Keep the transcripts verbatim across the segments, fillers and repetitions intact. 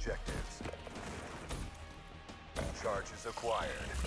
objectives. Charges acquired.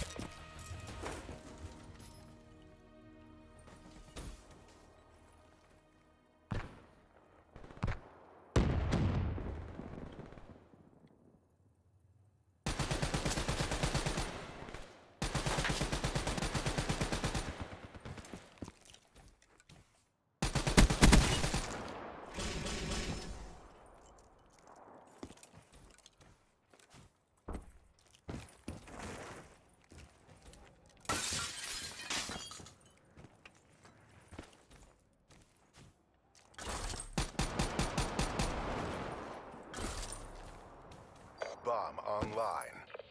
Bomb online.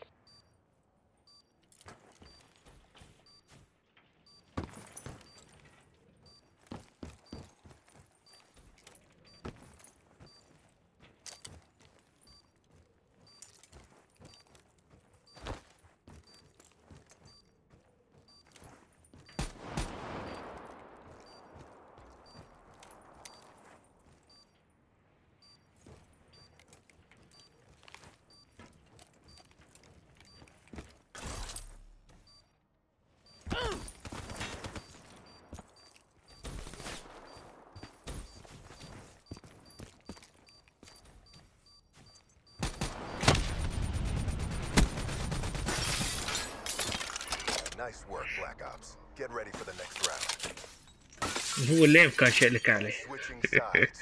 Nice work, Black Ops. Get ready for the next round. هو اللي كان شيء لك عليه. Switching sides.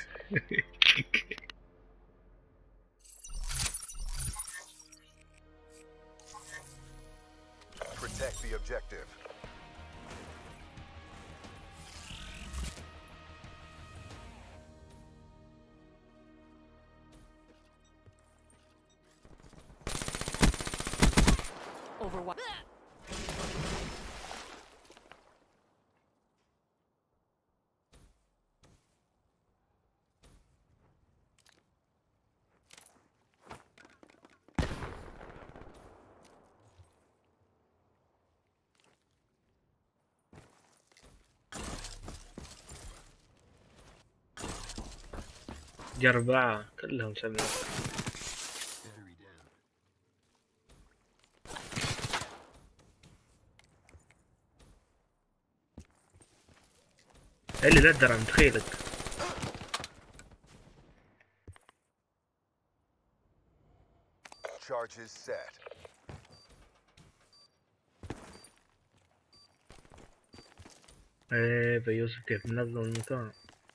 Protect the objective. Overwatch. جربعة كلهم سمعوا. اللي لا تدرى متخيلك. Charges set. ايه بيوسف كيف منظم المكان.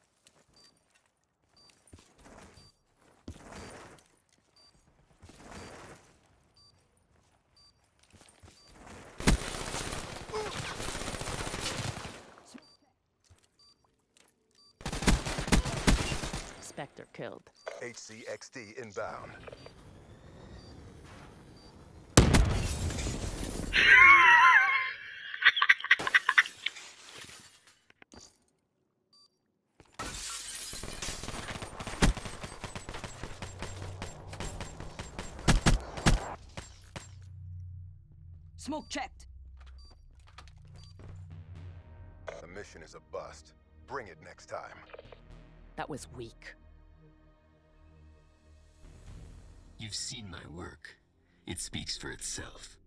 Spectre killed. H C X D inbound. Smoke checked. The mission is a bust. Bring it next time. That was weak. You've seen my work. It speaks for itself.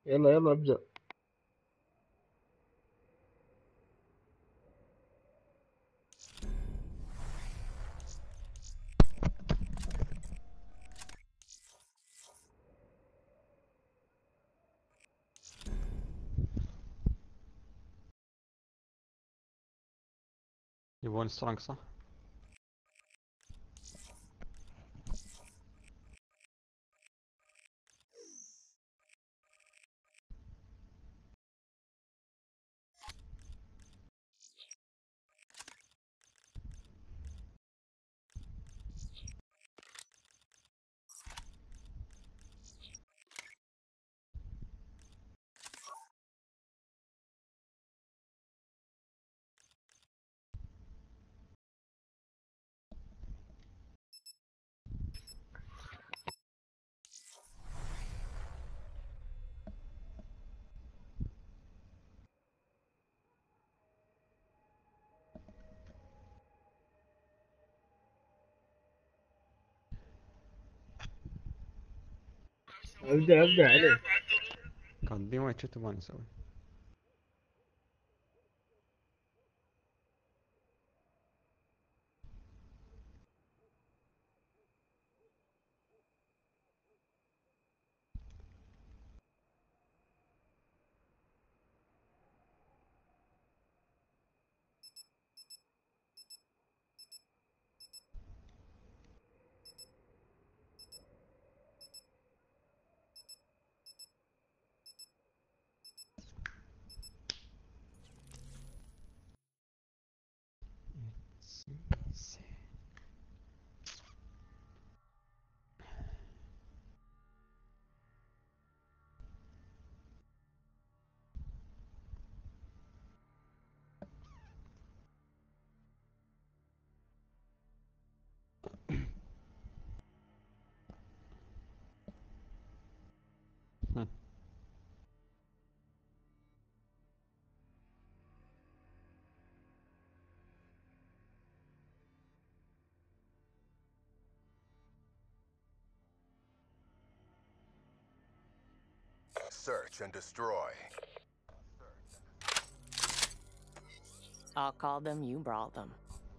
يلا يلا ابدأ. يبون سترونج صح؟ ابدأ ابدأ عليه. كان دي ما شو تبغى نسوي؟ Search and destroy. I'll call them, you brawl them.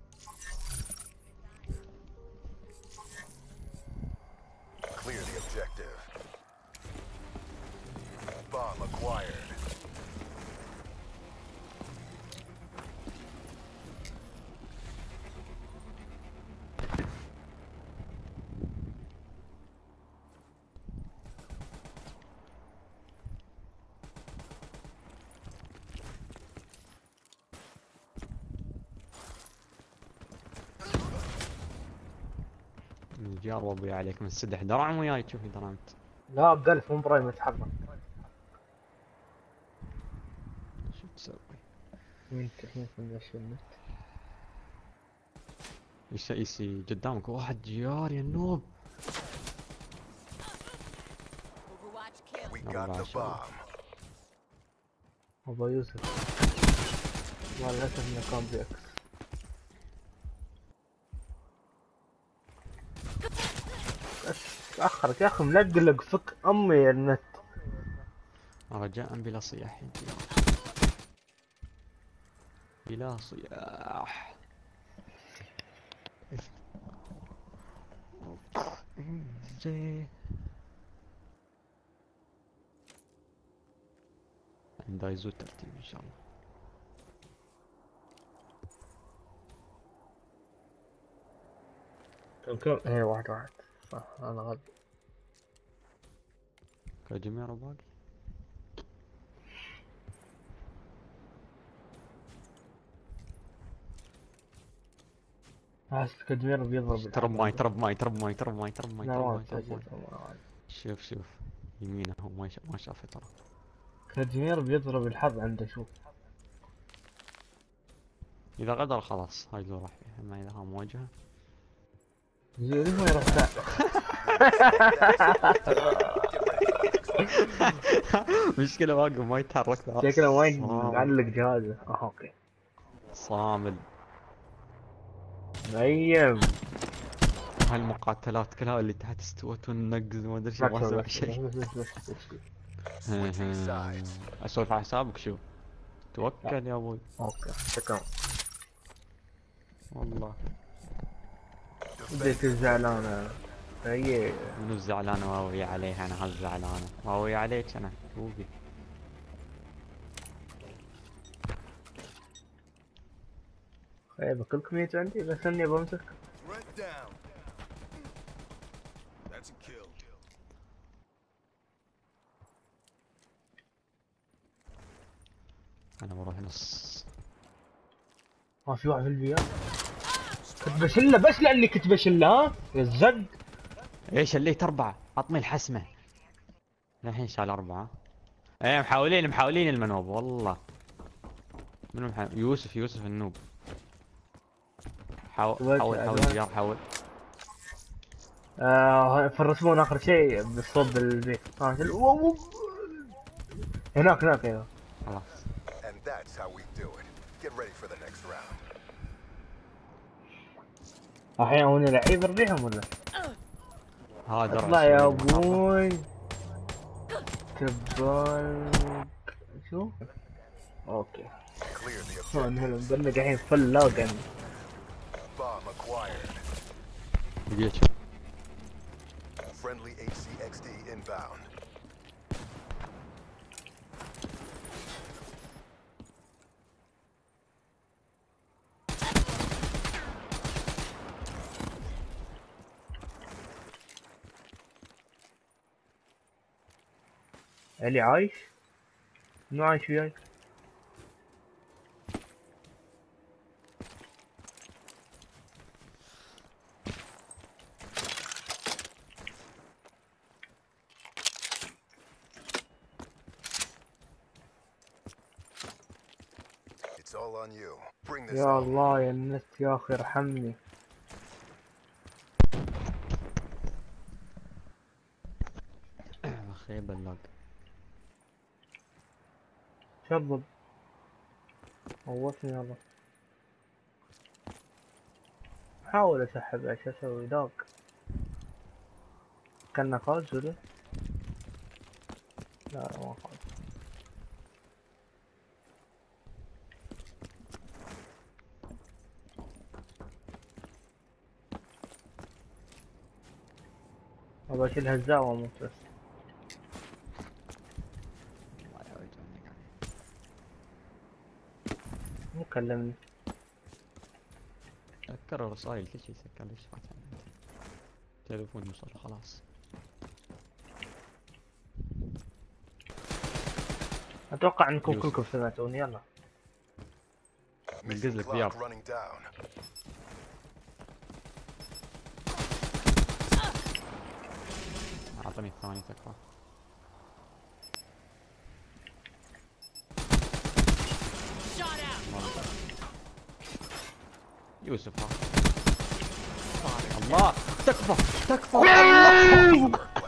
Clear the objective. Bomb acquired. جار ابوي عليك من سدح درعم وياي تشوفي درعمت. لا بقلف مو برايم يتحرك. شو تسوي؟ وين تحين في الناس النت؟ ايش يسي قدامك واحد جيار يا النوب. Overwatch kill. We No, got the Russia. bomb. ابو يوسف والله للاسف انه كان بيكس. اخرك يا اخي ملقلق فك امي يا النت. رجاء بلا صياح يا جيار. بلا صياح. زين. عنده يزود ترتيب ان شاء الله. كم كم ايه واحد واحد صح انا غلط. كاجميرو باقي. حاسس كادمير بيضرب. ترب ماي ترب ماي ترب ماي ترب ماي ترب ماي لا ترب ما ماي ترب ماي. تسجل. شوف شوف يمينه هو ما شاف ما شافه ترى. كادمير بيضرب الحظ عنده شوف. اذا غدر خلاص هاي اللي راح فيها، اما اذا ها مواجهه زين ما يروح ذا. مشكله واقف ما يتحرك ذا. شكله وين صامد. معلق جهازه. اه اوكي صامد. نيم. هالمقاتلات كلها اللي تحت استوت وننقز وما ادري شو ما ما تسوي اسوي بس شيء. بس بس بس بس. Switching sides. اسولف على حسابك شو؟ توكل يا ابوي. اوكي شكرا. والله بديت الزعلانة هي. منو الزعلانة واوي عليها؟ انا هالزعلانة واوي عليك انا توبي. خيبة كلكم ميت عندي بس اني بمسك. Threat down. That's a kill. انا بروح نص. ما في واحد في البيئة. كنت بشله بس لاني كنت بشله ها يا الزق. ايش شليت اربعة؟ عطني الحسمة. الحين شال اربعة. ايه محاولين محاولين المنوب والله. منو محاول؟ يوسف يوسف النوب. حاول حاول حاول زيار حاول. آه فرسمون اخر شيء بالصوب البيت. ها هناك هناك هناك. خلاص. And that's how we do it. Get ready for the next round. الحين هون لعيب نربيهم ولا؟ هذا اطلع يا ابوي. تبال شو؟ اوكي. Clear the هون objective. هلا مبلغ الحين فل لاقن. Bomb acquired. لقيت. Friendly H C X D inbound. علي عايش؟ منو عايش وياي؟ It's all on you. Bring this يا home. الله يا النت يا اخي ارحمني. اخي بلاق. شرب موتني يلا. حاول اسحب ايش اسوي داق. كان فاز ولا؟ لا لا ما فاز. ابغى اشيل هزاع واموت بس. الله يعوجني قاعد. مو كلمني. سكر الرسايل كل شيء سكر. ليش فاتح تليفون يوصل خلاص. اتوقع انكم يوسف. كلكم سمعتوني يلا. ننقز Mission لك clock بياض. running down. اعطني الثاني تكفى. يوسف ها. الله تكفى تكفى الله.